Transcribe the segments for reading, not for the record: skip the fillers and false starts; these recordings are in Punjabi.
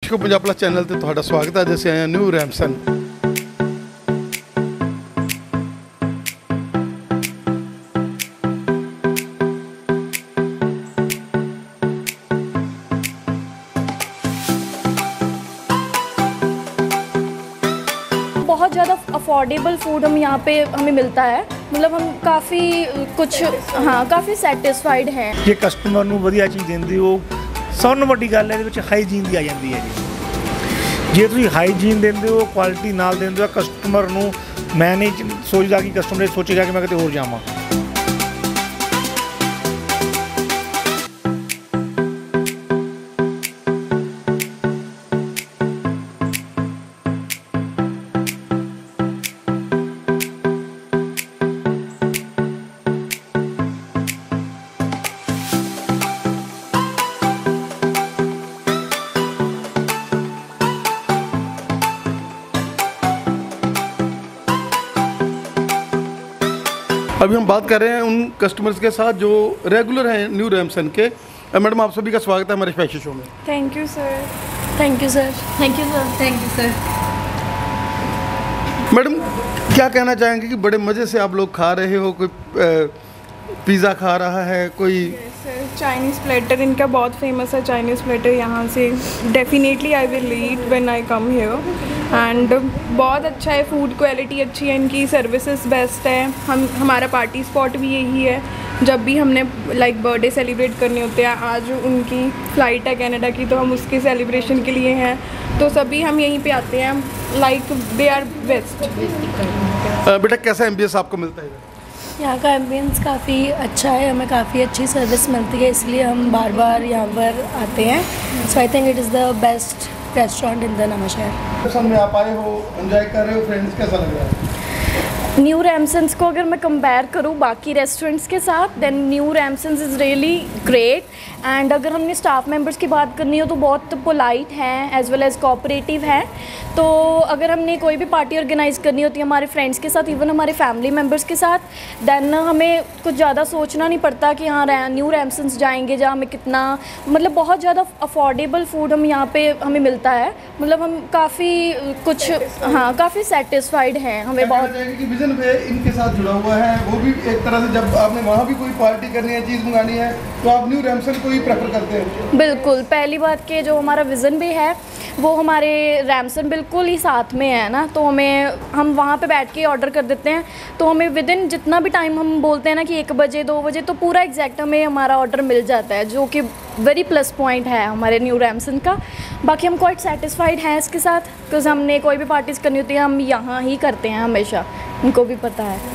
दर्शकों पंजाब प्लस चैनल ते तुहाडा स्वागत है। अज आए न्यू रैमसन। बहुत ज़्यादा अफोर्डेबल फूड हम यहाँ पे हमें मिलता है। मतलब हम काफ़ी काफ़ी सैटिस्फाइड हैं। जे कस्टमर नूं वधिया चीज़ देंदे हो सब नालों वड्डी गल है इहदे विच हाईजीन दी आ जांदी है जी। जे तुसीं हाईजीन देंदे हो क्वालिटी नाल देंदे हो कस्टमर नूं मैं नहीं सोचदा कि कस्टमर सोचेगा कि मैं किते होर जावां। अभी हम बात कर रहे हैं उन कस्टमर्स के साथ जो रेगुलर हैं न्यू रैमसन के। मैडम आप सभी का स्वागत है हमारे स्पेशल शो में। Thank you sir. Thank you sir. Thank you sir. Thank you sir. Madam क्या कहना चाहेंगे कि बड़े मज़े से आप लोग खा रहे हो, कोई पिज़्ज़ा खा रहा है, कोई सर चाइनीज़ प्लेटर इनका बहुत फेमस है। चाइनीज़ प्लेटर यहाँ से definitely I will eat when I come here and बहुत अच्छा है। फूड क्वालिटी अच्छी है, इनकी सर्विसेज बेस्ट है। हमारा पार्टी स्पॉट भी यही है। जब भी हमने बर्थडे सेलिब्रेट करने होते हैं, आज उनकी फ़्लाइट है कनाडा की तो हम उसके सेलिब्रेशन के लिए हैं, तो सभी हम यहीं पे आते हैं। They are best. बेटा कैसा एम्बियंस आपको मिलता है? यहाँ का एम्बियंस काफ़ी अच्छा है, हमें काफ़ी अच्छी सर्विस मिलती है, इसलिए हम बार बार यहाँ पर आते हैं। So I think it is the best restaurant in the Nawanshahr. में आप आए हो, एंजॉय कर रहे हो, फ्रेंड्स कैसा लग रहा है? न्यू रैमसन्स को अगर मैं कंपेयर करूँ बाकी रेस्टोरेंट्स के साथ, then new Ramsons is really great. And अगर हमने स्टाफ मेंबर्स की बात करनी हो तो बहुत पोलाइट हैं एज वेल एज़ कोऑपरेटिव हैं। तो अगर हमने कोई भी पार्टी ऑर्गेनाइज़ करनी होती है हमारे फ्रेंड्स के साथ, इवन हमारे फैमिली मेम्बर्स के साथ, देन हमें कुछ ज़्यादा सोचना नहीं पड़ता कि हाँ न्यू रैमसन्स जाएंगे जहाँ हमें कितना बहुत ज़्यादा अफोर्डेबल फूड हम यहाँ पे हमें मिलता है। मतलब हम काफ़ी सेटिस्फाइड हैं। हमें बहुत विजन पे इनके साथ जुड़ा हुआ है। वो भी एक तरह से जब आपने वहाँ भी कोई पार्टी करनी है, चीज़ मंगानी है, तो आप न्यू रैमसन को ही प्रेफर करते हैं? बिल्कुल। पहली बात कि जो हमारा विज़न भी है वो हमारे रैमसन बिल्कुल ही साथ में है ना, तो हम वहाँ पे बैठ के ऑर्डर कर देते हैं। तो हमें विद इन जितना भी टाइम हम बोलते हैं ना कि 1 बजे 2 बजे, तो पूरा एग्जैक्ट हमें हमारा ऑर्डर मिल जाता है, जो कि वेरी प्लस पॉइंट है हमारे न्यू रैमसन का। बाकी हम क्वाइट सेटिस्फाइड हैं इसके साथ, बिकॉज हमने कोई भी पार्टीज़ करनी होती है हम यहाँ ही करते हैं हमेशा, उनको भी पता है।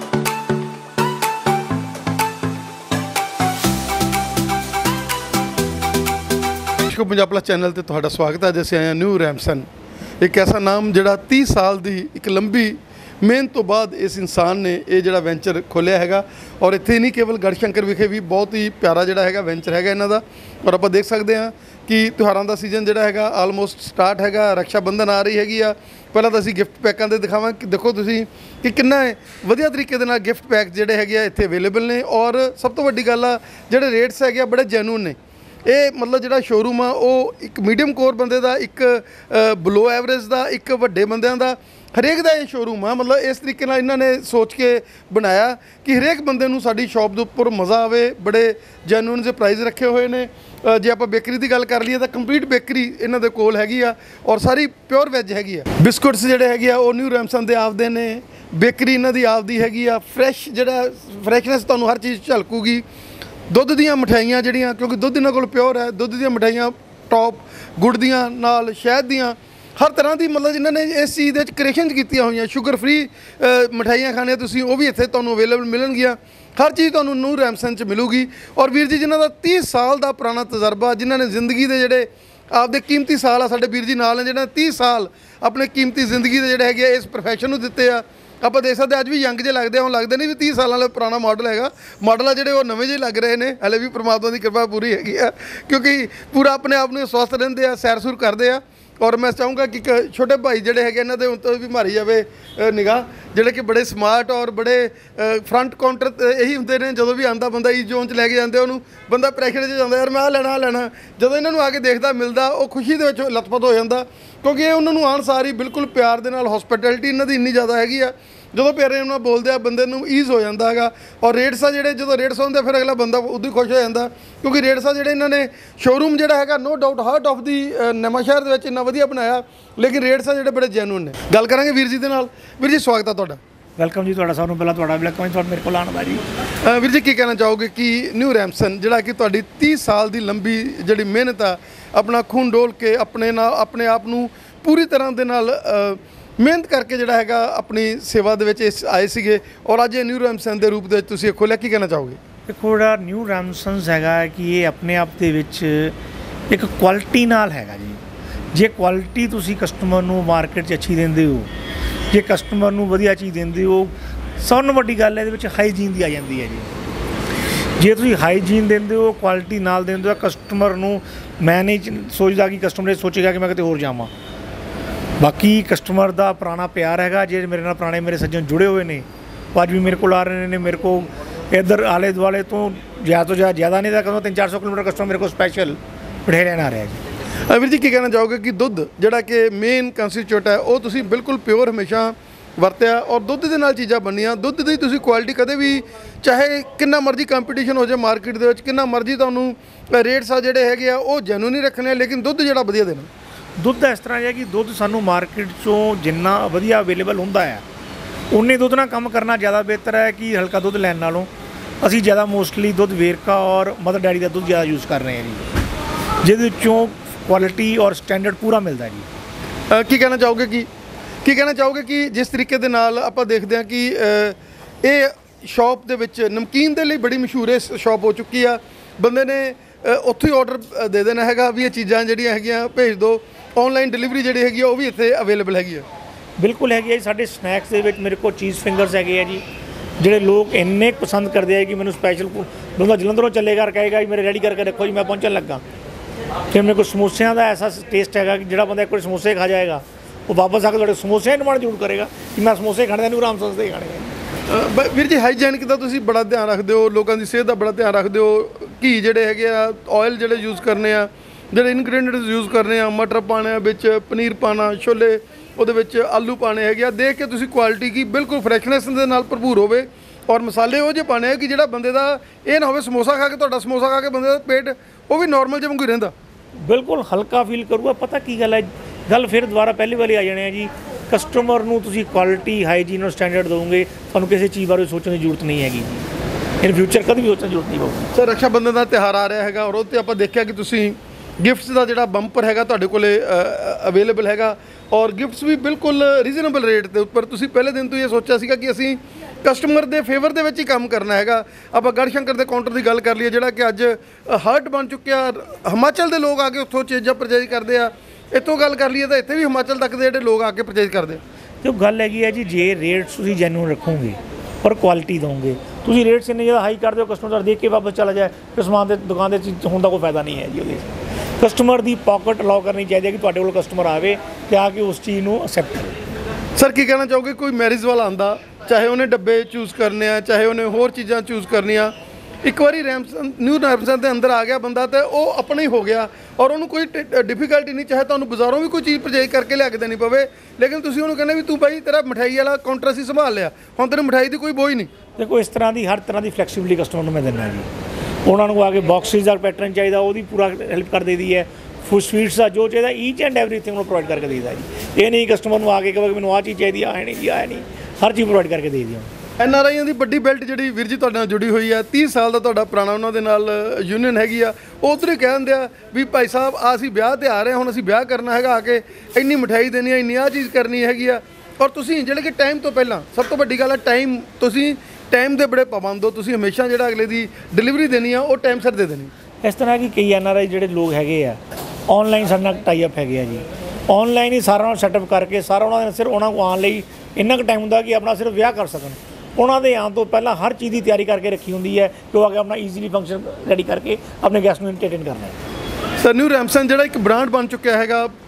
पंजाब प्लस चैनल ते तुहाडा स्वागत है। जैसे आए न्यू रैमसन, एक ऐसा नाम जिहड़ा 30 साल दी एक लंबी मेहनत तो बाद इस इंसान ने ये जिहड़ा वेंचर खोलिया हैगा। और इत्थे नहीं केवल गढ़शंकर विखे भी बहुत ही प्यारा जिहड़ा हैगा वेंचर हैगा इन्हां दा। और आप देख सकते हैं कि त्योहारों का सीजन जिहड़ा हैगा आलमोस्ट स्टार्ट हैगा। रक्षा बंधन आ रही हैगी आ। पहला तो असीं गिफ्ट पैकों के दिखावां कि देखो तुसीं कि किन्ना वधिया तरीके दे नाल गिफ्ट पैक जिहड़े हैगे इत्थे अवेलेबल ने। और सब तो वड्डी गल आ जिहड़े रेट्स हैगे बड़े जेन्युइन ने। ये मतलब जिहड़ा शोरूम आ वो एक मीडियम कोर बंदे दा, एक बिलो एवरेज दा, एक वड्डे बंदियां दा, हरेक दा ये शोरूम आ। मतलब इस तरीके नाल इन्हां ने सोच के बनाया कि हरेक बंदे नूं साडी शॉप दे उप्पर मज़ा आवे। बड़े जेन्युइन से प्राइस रखे हुए ने। जे आप बेकरी की गल कर लीए तो कंप्लीट बेकरी इन्हां दे कोल हैगी आ और सारी प्योर वैज हैगी आ। बिस्कुट्स जिहड़े हैगे आ वो न्यू रैमसन दे आपदे ने। बेकरी इन्हां दी आपदी हैगी आ। फ्रैश जिहड़ा फ्रैशनैस तुहानूं हर चीज़ झलकूगी। दुध दियां मिठाइयां जिहड़ियां, क्योंकि दुध इन्हां कोल प्योर है, दुध दियां मिठाइयां टॉप गुड़ दियां नाल शहद दियां हर तरह की। मतलब इन्होंने इस चीज़ के क्रिएशन कीतियां हुई शुगर फ्री मिठाइयां खाने तुसीं वो भी इत्थे तुहानूं अवेलेबल मिलणगियां। हर चीज़ तुहानूं न्यू रैमसन च मिलूगी। और वीर जी जिन्हां दा 30 साल का पुराना तजर्बा, जिन्हां ने जिंदगी के जिहड़े आपदे कीमती साल आ, साडे वीर जी नाल ने जिन्हां 30 साल अपने कीमती जिंदगी के जिहड़े हैगे इस प्रोफैशन नूं दित्ते आ। आप देख सकते अज भी यंग जे लगते हैं, लगते नहीं भी 30 साल वाला पुराना मॉडल है। मॉडल आ जोड़े वो नवे जे लग रहे हैं, हले भी परमात्मा की कृपा पूरी हैगी आ, क्योंकि पूरा अपने आप में स्वस्थ रहते हैं, सैर सूर करते हैं। ਔਰ ਮੈਂ ਚਾਹੂੰਗਾ ਕਿ ਇੱਕ ਛੋਟੇ ਭਾਈ ਜਿਹੜੇ ਹੈਗੇ ਇਹਨਾਂ ਦੇ ਉੱਤੇ ਵੀ ਮਾਰੀ ਜਾਵੇ ਨਿਗਾਹ, ਜਿਹੜੇ ਕਿ ਬੜੇ ਸਮਾਰਟ ਔਰ ਬੜੇ ਫਰੰਟ ਕਾਊਂਟਰ ਇਹੀ ਹੁੰਦੇ ਨੇ। ਜਦੋਂ ਵੀ ਆਂਦਾ ਬੰਦਾ ਇਸ ਜ਼ੋਨ 'ਚ ਲੈ ਕੇ ਜਾਂਦੇ ਉਹਨੂੰ, ਬੰਦਾ ਪ੍ਰੈਸ਼ਰ 'ਚ ਜਾਂਦਾ ਯਾਰ ਮੈਂ ਆਹ ਲੈਣਾ। ਜਦੋਂ ਇਹਨਾਂ ਨੂੰ ਆ ਕੇ ਦੇਖਦਾ ਮਿਲਦਾ, ਉਹ ਖੁਸ਼ੀ ਦੇ ਵਿੱਚ ਲੱਥਪੱਥ ਹੋ ਜਾਂਦਾ, ਕਿਉਂਕਿ ਇਹ ਉਹਨਾਂ ਨੂੰ ਆਉਣ ਸਾਰੀ ਬਿਲਕੁਲ ਪਿਆਰ ਦੇ ਨਾਲ ਹੌਸਪਿਟੈਲਿਟੀ ਇਹਨਾਂ ਦੀ ਇੰਨੀ ਜ਼ਿਆਦਾ ਹੈਗੀ ਆ। ਜਦੋਂ ਪਿਆਰੇ ਨਾਲ ਬੋਲਦੇ ਆ ਬੰਦੇ ਨੂੰ ਈਜ਼ ਹੋ ਜਾਂਦਾ ਹੈਗਾ। ਔਰ ਰੇਟਸ ਆ ਜਿਹੜੇ, ਜਦੋਂ ਰੇਟਸ ਹੁੰਦੇ ਫਿਰ ਅਗਲਾ ਬੰਦਾ ਉਦੋਂ ਹੀ ਖੁਸ਼ ਹੋ ਜਾਂਦਾ, ਕਿਉਂਕਿ ਰੇਟਸ ਆ ਜਿਹੜੇ ਇਹਨਾਂ ਨੇ ਸ਼ੋਰੂਮ ਜਿਹੜਾ ਹੈਗਾ no doubt heart of the Nawanshahr ਦੇ ਵਿੱਚ ਇੰਨਾ ਵਧੀਆ ਬਣਾਇਆ, ਲੇਕਿਨ ਰੇਟਸ ਆ ਜਿਹੜੇ ਬੜੇ ਜੈਨੂਨ ਨੇ। ਗੱਲ ਕਰਾਂਗੇ ਵੀਰ ਜੀ ਦੇ ਨਾਲ। ਵੀਰ ਜੀ ਸਵਾਗਤ ਆ ਤੁਹਾਡਾ। ਵੈਲਕਮ ਜੀ ਤੁਹਾਡਾ। ਸਭ ਨੂੰ ਪਹਿਲਾਂ ਤੁਹਾਡਾ ਵੈਲਕਮ ਤੁਹਾਡਾ ਮੇਰੇ ਕੋਲ ਆਉਣ ਦਾ ਜੀ। ਵੀਰ ਜੀ ਕੀ ਕਹਿਣਾ ਚਾਹੋਗੇ ਕਿ ਨਿਊ ਰੈਮਸਨ ਜਿਹੜਾ ਕਿ ਤੁਹਾਡੀ 30 ਸਾਲ ਦੀ ਲੰਬੀ ਜਿਹੜੀ ਮਿਹਨਤ ਆ, ਆਪਣਾ ਖੂਨ ਡੋਲ ਕੇ ਆਪਣੇ ਆਪ ਨੂੰ ਪੂਰੀ ਤਰ੍ਹਾਂ ਦੇ ਨਾਲ ਮਿਹਨਤ ਕਰਕੇ ਜਿਹੜਾ ਹੈਗਾ ਆਪਣੀ ਸੇਵਾ ਦੇ ਵਿੱਚ ਆਏ ਸੀਗੇ, ਔਰ ਅੱਜ ਇਹ ਨਿਊ ਰੈਮਸਨ ਦੇ ਰੂਪ ਦੇ ਵਿੱਚ ਤੁਸੀਂ ਖੋਲ੍ਹਿਆ, ਕੀ ਕਹਿਣਾ ਚਾਹੋਗੇ? ਦੇਖੋ ਜਿਹੜਾ ਨਿਊ ਰੈਮਸਨਸ ਹੈਗਾ ਕਿ ਇਹ ਆਪਣੇ ਆਪ ਦੇ ਵਿੱਚ ਇੱਕ ਕੁਆਲਿਟੀ ਨਾਲ ਹੈਗਾ ਜੀ। ਜੇ ਕੁਆਲਿਟੀ ਤੁਸੀਂ ਕਸਟਮਰ ਨੂੰ ਮਾਰਕੀਟ 'ਚ ਅੱਛੀ ਦਿੰਦੇ ਹੋ, ਜੇ ਕਸਟਮਰ ਨੂੰ ਵਧੀਆ ਚੀਜ਼ ਦਿੰਦੇ ਹੋ, ਸਭ ਤੋਂ ਵੱਡੀ ਗੱਲ ਇਹਦੇ ਵਿੱਚ ਹਾਈਜੀਨ ਦੀ ਆ ਜਾਂਦੀ ਹੈ ਜੀ। ਜੇ ਤੁਸੀਂ ਹਾਈਜੀਨ ਦਿੰਦੇ ਹੋ, ਕੁਆਲਿਟੀ ਨਾਲ ਦਿੰਦੇ ਹੋ, ਕਸਟਮਰ ਨੂੰ ਮੈਂ ਨਹੀਂ ਸੋਚਦਾ ਕਿ ਕਸਟਮਰ ਇਹ ਸੋਚੇਗਾ ਕਿ ਮੈਂ ਕਿਤੇ ਹੋਰ ਜਾਵਾਂ। ਬਾਕੀ ਕਸਟਮਰ ਦਾ ਪੁਰਾਣਾ ਪਿਆਰ ਹੈਗਾ। ਜੇ ਮੇਰੇ ਨਾਲ ਪੁਰਾਣੇ ਮੇਰੇ ਸੱਜਣ ਜੁੜੇ ਹੋਏ ਨੇ, ਉਹ ਅੱਜ ਵੀ ਮੇਰੇ ਕੋਲ ਆ ਰਹੇ ਨੇ। ਮੇਰੇ ਕੋਲ ਇੱਧਰ ਆਲੇ ਦੁਆਲੇ ਤੋਂ ਜ਼ਿਆਦਾ ਨਹੀਂ ਤਾਂ ਕਦੋਂ 300-400 ਕਿਲੋਮੀਟਰ ਕਸਟਮਰ ਮੇਰੇ ਕੋਲ ਸਪੈਸ਼ਲ ਬਿਠੇ ਲੈਣ ਆ ਰਿਹਾ ਜੀ। ਵੀਰ ਜੀ ਕੀ ਕਹਿਣਾ ਚਾਹੋਗੇ ਕਿ ਦੁੱਧ ਜਿਹੜਾ ਕਿ ਮੇਨ ਕੰਸਟੀਟਿਊਟ ਹੈ, ਉਹ ਤੁਸੀਂ ਬਿਲਕੁਲ ਪਿਓਰ ਹਮੇਸ਼ਾ ਵਰਤਿਆ, ਔਰ ਦੁੱਧ ਦੇ ਨਾਲ ਚੀਜ਼ਾਂ ਬਣਨੀਆਂ। ਦੁੱਧ ਦੀ ਤੁਸੀਂ ਕੁਆਲਿਟੀ ਕਦੇ ਵੀ, ਚਾਹੇ ਕਿੰਨਾ ਮਰਜ਼ੀ ਕੰਪੀਟੀਸ਼ਨ ਹੋ ਜਾਏ ਮਾਰਕੀਟ ਦੇ ਵਿੱਚ, ਕਿੰਨਾ ਮਰਜ਼ੀ ਤੁਹਾਨੂੰ ਰੇਟਸ ਆ ਜਿਹੜੇ ਹੈਗੇ ਆ ਉਹ ਜੈਨੂਨ ਹੀ ਰੱਖਣੇ, ਲੇਕਿਨ ਦੁੱਧ ਜਿਹੜਾ ਵਧੀਆ ਦੇਣਾ। ਦੁੱਧ ਇਸ ਤਰ੍ਹਾਂ ਹੈ ਕਿ ਦੁੱਧ ਸਾਨੂੰ ਮਾਰਕੀਟ 'ਚੋਂ ਜਿੰਨਾ ਵਧੀਆ ਅਵੇਲੇਬਲ ਹੁੰਦਾ ਹੈ, ਉਨੇ ਦੁੱਧ ਨਾਲ ਕੰਮ ਕਰਨਾ ਜ਼ਿਆਦਾ ਬਿਹਤਰ ਹੈ ਕਿ ਹਲਕਾ ਦੁੱਧ ਲੈਣ ਨਾਲੋਂ। ਅਸੀਂ ਜ਼ਿਆਦਾ ਮੋਸਟਲੀ ਦੁੱਧ ਵੇਰਕਾ ਔਰ ਮਦਰ ਡੈਡੀ ਦਾ ਦੁੱਧ ਜ਼ਿਆਦਾ ਯੂਜ਼ ਕਰ ਰਹੇ ਹਾਂ ਜੀ, ਜਿਹਦੇ ਵਿੱਚੋਂ ਕੁਆਲਿਟੀ ਔਰ ਸਟੈਂਡਰਡ ਪੂਰਾ ਮਿਲਦਾ ਜੀ। ਕੀ ਕਹਿਣਾ ਚਾਹੋਗੇ ਕਿ ਜਿਸ ਤਰੀਕੇ ਦੇ ਨਾਲ ਆਪਾਂ ਦੇਖਦੇ ਹਾਂ ਕਿ ਇਹ ਸ਼ਾਪ ਦੇ ਵਿੱਚ ਨਮਕੀਨ ਦੇ ਲਈ ਬੜੀ ਮਸ਼ਹੂਰ ਇਹ ਸ਼ਾਪ ਹੋ ਚੁੱਕੀ ਆ। ਬੰਦੇ ਨੇ ਉੱਥੋਂ ਹੀ ਆਰਡਰ ਦੇ ਦੇਣਾ ਹੈਗਾ ਵੀ ਇਹ ਚੀਜ਼ਾਂ ਜਿਹੜੀਆਂ ਹੈਗੀਆਂ ਭੇਜ ਦਿਓ। ਆਨਲਾਈਨ ਡਿਲੀਵਰੀ ਜਿਹੜੀ ਹੈਗੀ ਆ ਉਹ ਵੀ ਇੱਥੇ ਅਵੇਲੇਬਲ ਹੈਗੀ ਆ। ਬਿਲਕੁਲ ਹੈਗੀ ਹੈ ਜੀ। ਸਾਡੇ ਸਨੈਕਸ ਦੇ ਵਿੱਚ ਮੇਰੇ ਕੋਲ ਚੀਜ਼ ਫਿੰਗਰਸ ਹੈਗੇ ਆ ਜੀ, ਜਿਹੜੇ ਲੋਕ ਇੰਨੇ ਪਸੰਦ ਕਰਦੇ ਆ ਕਿ ਮੈਨੂੰ ਸਪੈਸ਼ਲ ਬੰਦਾ ਜਲੰਧਰੋਂ ਚੱਲੇਗਾ ਕਹੇਗਾ ਜੀ ਮੇਰੇ ਰੈਡੀ ਕਰਕੇ ਰੱਖੋ ਜੀ, ਮੈਂ ਪਹੁੰਚਣ ਲੱਗਾ। ਫਿਰ ਮੇਰੇ ਕੋਲ ਸਮੋਸਿਆਂ ਦਾ ਐਸਾ ਟੇਸਟ ਹੈਗਾ ਕਿ ਜਿਹੜਾ ਬੰਦਾ ਇੱਕ ਵਾਰ ਸਮੋਸੇ ਖਾ ਜਾਏਗਾ, ਉਹ ਵਾਪਸ ਆ ਕੇ ਤੁਹਾਡੇ ਸਮੋਸੇ ਡਿਮਾਂਡ ਜ਼ਰੂਰ ਕਰੇਗਾ ਕਿ ਮੈਂ ਸਮੋਸੇ ਖਾਣੇ ਨੂੰ ਆਰਾਮ ਸਸਤੇ ਖਾਣੇ। ਵੀਰ ਜੀ ਹਾਈਜੈਨਿਕ ਦਾ ਤੁਸੀਂ ਬੜਾ ਧਿਆਨ ਰੱਖਦੇ ਹੋ, ਲੋਕਾਂ ਦੀ ਸਿਹਤ ਦਾ ਬੜਾ ਧਿਆਨ ਰੱਖਦੇ ਹੋ। ਘੀ ਜਿਹੜੇ ਹੈਗੇ ਆ, ਆਇਲ ਜਿਹੜੇ ਯੂਜ਼ ਕਰਨੇ ਆ, ਜਿਹੜੇ ਇਨਗਰੀਡੀਐਂਟਸ ਯੂਜ਼ ਕਰਨੇ ਆ, ਮਟਰ ਪਾਣੇ ਆ ਵਿੱਚ, ਪਨੀਰ ਪਾਣਾ, ਛੋਲੇ ਉਹਦੇ ਵਿੱਚ, ਆਲੂ ਪਾਣੇ ਹੈਗੇ ਆ, ਦੇਖ ਕੇ ਤੁਸੀਂ ਕੁਆਲਿਟੀ ਕੀ ਬਿਲਕੁਲ ਫਰੈਸ਼ਨੈਸ ਦੇ ਨਾਲ ਭਰਪੂਰ ਹੋਵੇ। ਔਰ ਮਸਾਲੇ ਉਹ ਜਿਹੇ ਪਾਣੇ ਆ ਕਿ ਜਿਹੜਾ ਬੰਦੇ ਦਾ ਇਹ ਨਾ ਹੋਵੇ ਸਮੋਸਾ ਖਾ ਕੇ, ਤੁਹਾਡਾ ਸਮੋਸਾ ਖਾ ਕੇ ਬੰਦੇ ਦਾ ਪੇਟ ਉਹ ਵੀ ਨੋਰਮਲ ਜਿਹਾ ਵਾਂਗੂ ਰਹਿੰਦਾ, ਬਿਲਕੁਲ ਹਲਕਾ ਫੀਲ ਕਰੂਗਾ। ਪਤਾ ਕੀ ਗੱਲ ਹੈ, ਗੱਲ ਫਿਰ ਦੁਬਾਰਾ ਪਹਿਲੀ ਵਾਲੀ ਆ ਜਾਣੇ ਆ ਜੀ। ਕਸਟਮਰ ਨੂੰ ਤੁਸੀਂ ਕੁਆਲਿਟੀ, ਹਾਈਜੀਨ ਔਰ ਸਟੈਂਡਰਡ ਦੋਗੇ, ਤੁਹਾਨੂੰ ਕਿਸੇ ਚੀਜ਼ ਬਾਰੇ ਸੋਚਣ ਦੀ ਜ਼ਰੂਰਤ ਨਹੀਂ ਹੈਗੀ। ਇਨ ਫਿਊਚਰ ਕਦੇ ਵੀ ਸੋਚਣ ਦੀ ਜ਼ਰੂਰਤ ਨਹੀਂ ਪਊਗੀ। ਸਰ ਰਕਸ਼ਾ ਬੰਧਨ ਦਾ ਤਿਉਹਾਰ ਆ ਰਿਹਾ ਹੈਗਾ, ਔਰ ਉਹ 'ਤੇ ਆਪਾਂ ਦੇਖਿਆ ਕਿ ਤੁਸੀਂ ਗਿਫਟਸ ਦਾ ਜਿਹੜਾ ਬੰਪਰ ਹੈਗਾ ਤੁਹਾਡੇ ਕੋਲੇ ਅਵੇਲੇਬਲ ਹੈਗਾ, ਔਰ ਗਿਫਟਸ ਵੀ ਬਿਲਕੁਲ ਰੀਜ਼ਨੇਬਲ ਰੇਟ ਦੇ ਉੱਪਰ। ਤੁਸੀਂ ਪਹਿਲੇ ਦਿਨ ਤੋਂ ਇਹ ਸੋਚਿਆ ਸੀਗਾ ਕਿ ਅਸੀਂ ਕਸਟਮਰ ਦੇ ਫੇਵਰ ਦੇ ਵਿੱਚ ਹੀ ਕੰਮ ਕਰਨਾ ਹੈਗਾ। ਆਪਾਂ ਗੜਸ਼ੰਕਰ ਦੇ ਕਾਊਂਟਰ ਦੀ ਗੱਲ ਕਰ ਲਈਏ, ਜਿਹੜਾ ਕਿ ਅੱਜ ਹਾਰਟ ਬਣ ਚੁੱਕਿਆ। ਹਿਮਾਚਲ ਦੇ ਲੋਕ ਆ ਕੇ ਉੱਥੋਂ ਚੀਜ਼ਾਂ ਪਰਚੇਜ ਕਰਦੇ ਆ। ਇੱਥੋਂ ਗੱਲ ਕਰ ਲਈਏ ਤਾਂ ਇੱਥੇ ਵੀ ਹਿਮਾਚਲ ਤੱਕ ਦੇ ਜਿਹੜੇ ਲੋਕ ਆ ਕੇ ਪਰਚੇਜ ਕਰਦੇ ਆ। ਤੇ ਉਹ ਗੱਲ ਹੈਗੀ ਹੈ ਜੀ, ਜੇ ਰੇਟਸ ਤੁਸੀਂ ਜੈਨੂਨ ਰੱਖੋਗੇ ਔਰ ਕੁਆਲਿਟੀ ਦੋਗੇ, ਤੁਸੀਂ ਰੇਟਸ ਇੰਨੇ ਜ਼ਿਆਦਾ ਹਾਈ ਕਰਦੇ ਹੋ, ਕਸਟਮਰ ਦੇਖ ਕੇ ਵਾਪਸ ਚਲਾ ਜਾਏ, ਫਿਰ ਸਮਾਨ ਦੇ ਦੁਕਾਨ ਦੇ ਚੀਜ਼ ਹੋਣ ਦਾ ਕੋਈ ਫਾਇਦਾ ਨਹੀਂ ਹੈ ਜੀ। ਉਹਦੇ ਕਸਟਮਰ ਦੀ ਪਾਕਟ ਅਲਾਓ ਕਰਨੀ ਚਾਹੀਦੀ ਹੈ ਕਿ ਤੁਹਾਡੇ ਕੋਲ ਕਸਟਮਰ ਆਵੇ ਤੇ ਆ ਕੇ ਉਸ ਚੀਜ਼ ਨੂੰ ਅਸੈਪਟ ਕਰੇ। ਸਰ ਕੀ ਕਹਿਣਾ ਚਾਹੋਗੇ, ਕੋਈ ਮੈਰਿਜ ਵਾਲਾ ਆਂਦਾ, ਚਾਹੇ ਉਹਨੇ ਡੱਬੇ ਚੂਜ਼ ਕਰਨੇ ਆ, ਚਾਹੇ ਉਹਨੇ ਹੋਰ ਚੀਜ਼ਾਂ ਚੂਜ਼ ਕਰਨੀਆਂ, ਇੱਕ ਵਾਰੀ ਨਿਊ ਰੈਮਸਨ ਦੇ ਅੰਦਰ ਆ ਗਿਆ ਬੰਦਾ ਤੇ ਉਹ ਆਪਣਾ ਹੀ ਹੋ ਗਿਆ, ਔਰ ਉਹਨੂੰ ਕੋਈ ਡਿਫਿਕਲਟੀ ਨਹੀਂ। ਚਾਹੇ ਤੁਹਾਨੂੰ ਬਾਜ਼ਾਰੋਂ ਵੀ ਕੋਈ ਚੀਜ਼ ਪਰਚੇਜ ਕਰਕੇ ਲਿਆ ਕੇ ਦੇਣੀ ਪਵੇ, ਲੇਕਿਨ ਤੁਸੀਂ ਉਹਨੂੰ ਕਹਿੰਦੇ ਵੀ ਤੂੰ ਭਾਈ ਤੇਰਾ ਮਠਾਈ ਵਾਲਾ ਕਾਊਂਟਰ ਅਸੀਂ ਸੰਭਾਲ ਲਿਆ, ਹੁਣ ਤੈਨੂੰ ਮਠਾਈ ਦੀ ਕੋਈ ਬੋਝ ਨਹੀਂ। ਦੇਖੋ ਇਸ ਤਰ੍ਹਾਂ ਦੀ ਹਰ ਤਰ੍ਹਾਂ ਦੀ ਫਲੈਕਸੀਬਿਲਿਟੀ ਕਸਟਮਰ ਨੂੰ ਮੈਂ ਦਿੰਦਾ ਜੀ। ਉਹਨਾਂ ਨੂੰ ਆ ਕੇ ਬਾਕਸਿਸ ਦਾ ਪੈਟਰਨ ਚਾਹੀਦਾ, ਉਹਦੀ ਪੂਰਾ ਹੈਲਪ ਕਰ ਦੇਦੀ ਹੈ। ਫੂਡ ਸਵੀਟਸ ਦਾ ਜੋ ਚਾਹੀਦਾ ਈਚ ਐਂਡ ਐਵਰੀਥਿੰਗ ਨੂੰ ਪ੍ਰੋਵਾਈਡ ਕਰਕੇ ਦੇਈਦਾ ਜੀ। ਇਹ ਨਹੀਂ ਕਸਟਮਰ ਨੂੰ ਆ ਕੇ ਕਹੇ ਮੈਨੂੰ ਆਹ ਚੀਜ਼ ਚਾਹੀਦੀ ਆ, ਨਹੀਂ ਜੀ, ਆਹ ਨਹੀਂ, ਹਰ ਚੀਜ਼ ਪ੍ਰੋਵਾਈਡ ਕਰਕੇ ਦੇ ਦਿਓ। NRIਆਂ ਦੀ ਵੱਡੀ ਬੈਲਟ ਜਿਹੜੀ ਵੀਰ ਜੀ ਤੁਹਾਡੇ ਨਾਲ ਜੁੜੀ ਹੋਈ ਆ, 30 ਸਾਲ ਦਾ ਤੁਹਾਡਾ ਪੁਰਾਣਾ ਉਹਨਾਂ ਦੇ ਨਾਲ ਯੂਨੀਅਨ ਹੈਗੀ ਆ, ਉਹ ਉੱਧਰ ਹੀ ਕਹਿ ਦਿੰਦੇ ਆ ਵੀ ਭਾਈ ਸਾਹਿਬ ਆ ਅਸੀਂ ਵਿਆਹ ਤੇ ਆ ਰਹੇ ਹੁਣ ਅਸੀਂ ਵਿਆਹ ਕਰਨਾ ਹੈਗਾ, ਆ ਕੇ ਇੰਨੀ ਮਠਿਆਈ ਦੇਣੀ ਆ, ਇੰਨੀ ਆਹ ਚੀਜ਼ ਕਰਨੀ ਹੈਗੀ ਆ। ਔਰ ਤੁਸੀਂ ਜਿਹੜੇ ਕਿ ਟਾਈਮ ਤੋਂ ਪਹਿਲਾਂ, ਸਭ ਤੋਂ ਵੱਡੀ ਗੱਲ ਹੈ ਟਾਈਮ, ਤੁਸੀਂ ਟਾਈਮ ਦੇ ਬੜੇ ਪਾਬੰਦ ਹੋ। ਤੁਸੀਂ ਹਮੇਸ਼ਾ ਜਿਹੜਾ ਅਗਲੇ ਦੀ ਡਿਲੀਵਰੀ ਦੇਣੀ ਆ ਉਹ ਟਾਈਮ ਸਿਰ ਦੇ ਦੇਣੀ। ਇਸ ਤਰ੍ਹਾਂ ਕਿ ਕਈ NRI ਜਿਹੜੇ ਲੋਕ ਹੈਗੇ ਆ, ਆਨਲਾਈਨ ਸਾਡੇ ਨਾਲ ਟਾਈ ਅਪ ਹੈਗੇ ਆ ਜੀ। ਆਨਲਾਈਨ ਹੀ ਸਾਰਾ ਸੈਟਅਪ ਕਰਕੇ ਸਾਰਾ ਉਹਨਾਂ ਦੇ ਸਿਰ ਉਹਨਾਂ ਕੋਲ ਆਉਣ ਲਈ ਇੰਨਾ ਕੁ ਟਾਈਮ ਹੁੰਦਾ ਕਿ ਆਪਣਾ ਸਿਰਫ ਵਿਆਹ ਕਰ ਸਕਣ। ਉਹਨਾਂ ਦੇ ਆਉਣ ਤੋਂ ਪਹਿਲਾਂ ਹਰ ਚੀਜ਼ ਦੀ ਤਿਆਰੀ ਕਰਕੇ ਰੱਖੀ ਹੁੰਦੀ ਹੈ ਕਿ ਉਹ ਆ ਕੇ ਆਪਣਾ ਈਜ਼ੀਲੀ ਫੰਕਸ਼ਨ ਰੈਡੀ ਕਰਕੇ ਆਪਣੇ ਗੈਸਟ ਨੂੰ ਐਂਟਰਟੇਨ ਕਰਨਾ ਹੈ। ਸਰ ਨਿਊ ਰੈਮਸਨ ਜਿਹੜਾ ਇੱਕ ਬ੍ਰਾਂਡ ਬਣ ਚੁੱਕਿਆ ਹੈਗਾ,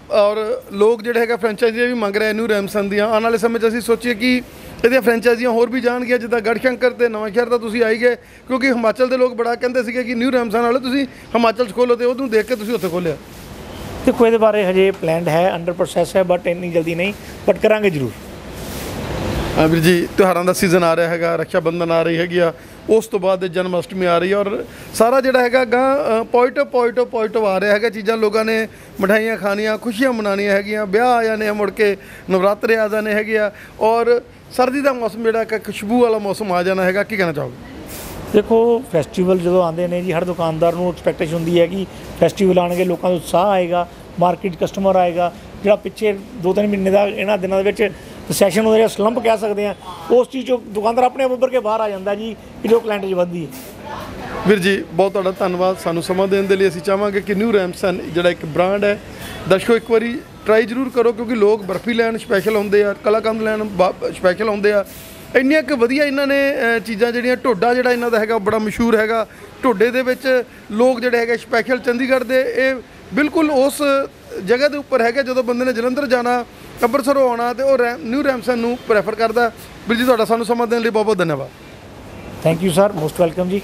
ਔਰ ਲੋਕ ਜਿਹੜੇ ਹੈਗਾ ਫਰੈਂਚਾਈਜ਼ੀਆਂ ਵੀ ਮੰਗ ਰਹੇ ਨਿਊ ਰੈਮਸਨ ਦੀਆਂ। ਆਉਣ ਵਾਲੇ ਸਮੇਂ 'ਚ ਅਸੀਂ ਸੋਚੀਏ ਕਿ ਇਹਦੀਆਂ ਫਰੈਂਚਾਈਜ਼ੀਆਂ ਹੋਰ ਵੀ ਜਾਣਗੀਆਂ, ਜਿੱਦਾਂ ਗੜਸ਼ੰਕਰ ਤੇ ਨਵਾਂਸ਼ਹਿਰ ਤਾਂ ਤੁਸੀਂ ਆਈ ਗਏ, ਕਿਉਂਕਿ ਹਿਮਾਚਲ ਦੇ ਲੋਕ ਬੜਾ ਕਹਿੰਦੇ ਸੀਗੇ ਕਿ ਨਿਊ ਰੈਮਸਨ ਵਾਲੇ ਤੁਸੀਂ ਹਿਮਾਚਲ 'ਚ ਖੋਲ੍ਹੋ, ਤੇ ਉਹਨੂੰ ਦੇਖ ਕੇ ਤੁਸੀਂ ਉੱਥੇ ਖੋਲ੍ਹਿਆ। ਦੇਖੋ ਇਹਦੇ ਬਾਰੇ ਹਜੇ ਪਲਾਨਡ ਹੈ, ਅੰਡਰ ਪ੍ਰੋਸੈਸ ਹੈ, ਬਟ ਇੰਨੀ ਜਲਦੀ ਨਹੀਂ, ਬਟ ਕਰਾਂਗੇ ਜ਼ਰੂਰ। ਵੀਰ ਜੀ, ਤਿਉਹਾਰਾਂ ਦਾ ਸੀਜ਼ਨ ਆ ਰਿਹਾ ਹੈਗਾ, ਰੱਖਿਆ ਬੰਧਨ ਆ ਰਹੀ ਹੈਗੀ ਆ, ਉਸ ਤੋਂ ਬਾਅਦ ਜਨਮ ਅਸ਼ਟਮੀ ਆ ਰਹੀ ਹੈ, ਔਰ ਸਾਰਾ ਜਿਹੜਾ ਹੈਗਾ ਗਾਂ ਪੋਜ਼ਿਟਿਵ ਆ ਰਿਹਾ ਹੈਗਾ। ਚੀਜ਼ਾਂ ਲੋਕਾਂ ਨੇ ਮਠਾਈਆਂ ਖਾਣੀਆਂ, ਖੁਸ਼ੀਆਂ ਮਨਾਉਣੀਆਂ ਹੈਗੀਆਂ, ਵਿਆਹ ਆ ਜਾਣੇ, ਮੁੜ ਕੇ ਨਵਰਾਤਰੇ ਆ ਜਾਣੇ ਹੈਗੇ ਆ, ਔਰ ਸਰਦੀ ਦਾ ਮੌਸਮ ਜਿਹੜਾ ਕਿ ਖੁਸ਼ਬੂ ਵਾਲਾ ਮੌਸਮ ਆ ਜਾਣਾ ਹੈਗਾ। ਕੀ ਕਹਿਣਾ ਚਾਹੋਗੇ? ਦੇਖੋ ਫੈਸਟੀਵਲ ਜਦੋਂ ਆਉਂਦੇ ਨੇ ਜੀ, ਹਰ ਦੁਕਾਨਦਾਰ ਨੂੰ ਐਕਸਪੈਕਟੇਸ਼ਨ ਹੁੰਦੀ ਹੈ ਕਿ ਫੈਸਟੀਵਲ ਆਉਣਗੇ, ਲੋਕਾਂ ਦਾ ਉਤਸ਼ਾਹ ਆਏਗਾ, ਮਾਰਕੀਟ ਕਸਟਮਰ ਆਏਗਾ। ਜਿਹੜਾ ਪਿੱਛੇ 2-3 ਮਹੀਨੇ ਦਾ ਇਹਨਾਂ ਦਿਨਾਂ ਦੇ ਵਿੱਚ ਸੈਸ਼ਨ ਹੁੰਦਾ, ਜਿਹੜਾ ਸਲੰਪ ਕਹਿ ਸਕਦੇ ਆ, ਉਸ ਚੀਜ਼ 'ਚੋਂ ਦੁਕਾਨਦਾਰ ਆਪਣੇ ਆਪ ਉੱਭਰ ਕੇ ਬਾਹਰ ਆ ਜਾਂਦਾ ਜੀ, ਕਿ ਜੋ ਕਲਾਇੰਟੇਜ ਵੱਧਦੀ ਹੈ। ਵੀਰ ਜੀ, ਬਹੁਤ ਤੁਹਾਡਾ ਧੰਨਵਾਦ ਸਾਨੂੰ ਸਮਾਂ ਦੇਣ ਦੇ ਲਈ। ਅਸੀਂ ਚਾਹਾਂਗੇ ਕਿ ਨਿਊ ਰੈਮਸਨ ਜਿਹੜਾ ਇੱਕ ਬ੍ਰਾਂਡ ਹੈ, ਦਰਸ਼ਕੋ ਇੱਕ ਵਾਰੀ ਟਰਾਈ ਜ਼ਰੂਰ ਕਰੋ, ਕਿਉਂਕਿ ਲੋਕ ਬਰਫੀ ਲੈਣ ਸਪੈਸ਼ਲ ਆਉਂਦੇ ਆ, ਕਲਾਕੰਦ ਲੈਣ ਸਪੈਸ਼ਲ ਆਉਂਦੇ ਆ। ਇੰਨੀਆਂ ਕੁ ਵਧੀਆ ਇਹਨਾਂ ਨੇ ਚੀਜ਼ਾਂ ਜਿਹੜੀਆਂ, ਢੋਡਾ ਜਿਹੜਾ ਇਹਨਾਂ ਦਾ ਹੈਗਾ ਬੜਾ ਮਸ਼ਹੂਰ ਹੈਗਾ। ਢੋਡੇ ਦੇ ਵਿੱਚ ਲੋਕ ਜਿਹੜੇ ਹੈਗੇ ਸਪੈਸ਼ਲ ਚੰਡੀਗੜ੍ਹ ਦੇ, ਇਹ ਬਿਲਕੁਲ ਉਸ ਜਗ੍ਹਾ ਦੇ ਉੱਪਰ ਹੈਗਾ, ਜਦੋਂ ਬੰਦੇ ਨੇ ਜਲੰਧਰ ਜਾਣਾ, ਅੰਮ੍ਰਿਤਸਰੋਂ ਆਉਣਾ, ਤੇ ਉਹ ਨਿਊ ਰੈਮਸਨ ਨੂੰ ਪ੍ਰੈਫਰ ਕਰਦਾ। ਵੀਰ ਜੀ, ਤੁਹਾਡਾ ਸਾਨੂੰ ਸਮਾਂ ਦੇਣ ਲਈ ਬਹੁਤ ਬਹੁਤ ਧੰਨਵਾਦ। Thank you sir, most welcome ਜੀ।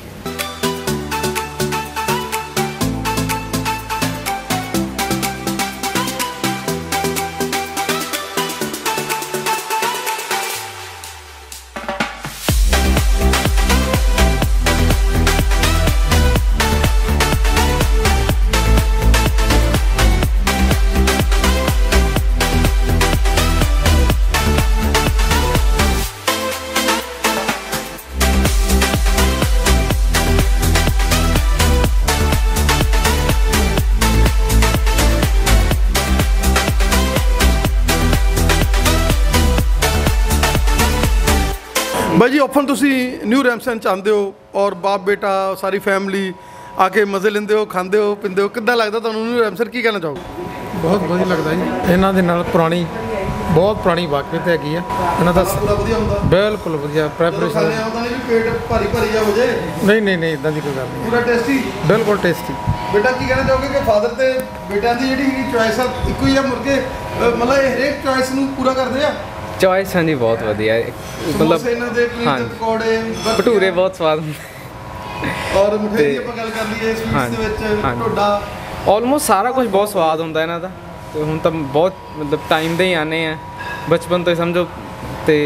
ਬਾਈ ਜੀ, ਓਪਨ ਤੁਸੀਂ ਨਿਊ ਰੈਮਸਨ ਚ ਆਉਂਦੇ ਹੋ, ਔਰ ਬਾਪ ਬੇਟਾ ਸਾਰੀ ਫੈਮਿਲੀ ਆ ਕੇ ਮਜ਼ੇ ਲੈਂਦੇ ਹੋ, ਖਾਂਦੇ ਹੋ, ਪੀਂਦੇ ਹੋ, ਕਿੱਦਾਂ ਲੱਗਦਾ ਤੁਹਾਨੂੰ ਨਿਊ ਰੈਮਸਨ? ਕੀ ਕਹਿਣਾ ਚਾਹੋਗੇ? ਬਹੁਤ ਵਧੀਆ ਲੱਗਦਾ ਜੀ। ਇਹਨਾਂ ਦੇ ਨਾਲ ਬਹੁਤ ਪੁਰਾਣੀ ਵਾਕਫੀਅਤ ਹੈਗੀ ਆ ਇਹਨਾਂ ਦਾ। ਪੂਰਾ ਵਧੀਆ ਹੁੰਦਾ, ਬਿਲਕੁਲ ਵਧੀਆ ਪ੍ਰੈਪਰੇਸ਼ਨ। ਆਉਂਦਾ ਨਹੀਂ ਵੀ ਪੇਟ ਭਾਰੀ ਜਾ ਹੋ ਜੇ? ਨਹੀਂ ਇਦਾਂ ਦੀ ਕੋਈ ਗੱਲ ਨਹੀਂ, ਪੂਰਾ ਟੇਸਟੀ, ਬਿਲਕੁਲ ਟੇਸਟੀ। ਬੇਟਾ ਕੀ ਕਹਿਣਾ ਚਾਹੋਗੇ ਕਿ ਫਾਦਰ ਤੇ ਬੇਟਿਆਂ ਦੀ ਜਿਹੜੀ ਚੋਇਸ ਆ ਇੱਕੋ ਹੀ ਆ, ਮੁਰਗੇ ਮਤਲਬ ਇਹ ਹਰੇਕ ਚੋਇਸ ਨੂੰ ਪੂਰਾ ਕਰਦੇ ਆ? ਚੋਇਸ ਹਾਂਜੀ ਬਹੁਤ ਵਧੀਆ ਹੈ, ਮਤਲਬ ਇਹਨਾਂ ਦੇ ਪਨੀਰ ਦੇ ਪਕੌੜੇ, ਭਟੂਰੇ ਬਹੁਤ ਸਵਾਦ ਹੁੰਦੇ, ਔਰ ਮਠਿਆਈ ਦੀ ਆਪਾਂ ਗੱਲ ਕਰ ਲਈਏ ਸਵੀਟਸ ਦੇ ਵਿੱਚ ਢੋਡਾ, ਆਲਮੋਸਟ ਸਾਰਾ ਕੁਝ ਬਹੁਤ ਸਵਾਦ ਹੁੰਦਾ ਇਹਨਾਂ ਦਾ। ਤੇ ਹੁਣ ਤਾਂ ਬਹੁਤ ਮਤਲਬ ਟਾਈਮ ਦੇ ਹੀ ਆਨੇ ਆ, ਬਚਪਨ ਤੋਂ ਹੀ ਸਮਝੋ, ਤੇ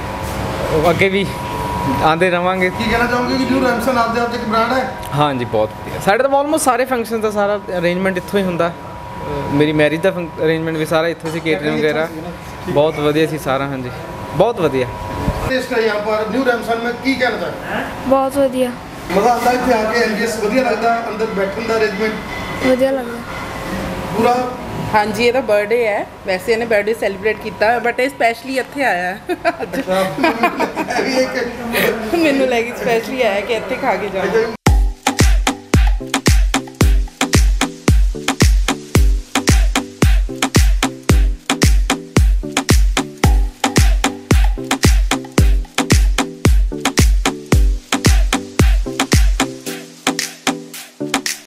ਅੱਗੇ ਵੀ ਆਉਂਦੇ ਰਵਾਂਗੇ। ਕੀ ਕਹਿਣਾ ਚਾਹੋਗੇ ਕਿ ਨਿਊ ਰੈਮਸਨ ਆਪਦੇ ਆਪ 'ਚ ਇੱਕ ਬ੍ਰਾਂਡ ਹੈ? ਹਾਂਜੀ ਬਹੁਤ ਵਧੀਆ। ਸਾਡੇ ਤਾਂ ਆਲਮੋਸਟ ਸਾਰੇ ਫੰਕਸ਼ਨ ਦਾ ਸਾਰਾ ਅਰੇਂਜਮੈਂਟ ਇੱਥੋਂ ਹੀ ਹੁੰਦਾ। ਮੇਰੀ ਮੈਰਿਜ ਦਾ ਅਰੇਂਜਮੈਂਟ ਵੀ ਸਾਰਾ ਇੱਥੋਂ ਸੀ, ਕੇਟਰਿੰਗ ਵਗੈਰਾ बहुत वधिया सी सारा। हाँ जी बहुत वधिया टेस्ट है यहाँ पर न्यू रैमसन में। की कहना चाहते हैं? बहुत वधिया, मजा आता है इत्थे आके? एमबीएस वधिया लगदा, अंदर बैठने का अरेंजमेंट वधिया लगदा पूरा? हाँ जी, ਇਹਦਾ ਬਰਥਡੇ ਹੈ, ਵੈਸੇ ਇਹਨੇ ਬਰਥਡੇ ਸੈਲੀਬ੍ਰੇਟ ਕੀਤਾ, ਬਟ ਇਹ ਸਪੈਸ਼ਲੀ ਇੱਥੇ ਆਇਆ अच्छा ਮੈਨੂੰ ਲੱਗੀ ਸਪੈਸ਼ਲੀ ਆਇਆ ਕਿ ਇੱਥੇ ਖਾ ਕੇ ਜਾਵਾਂ।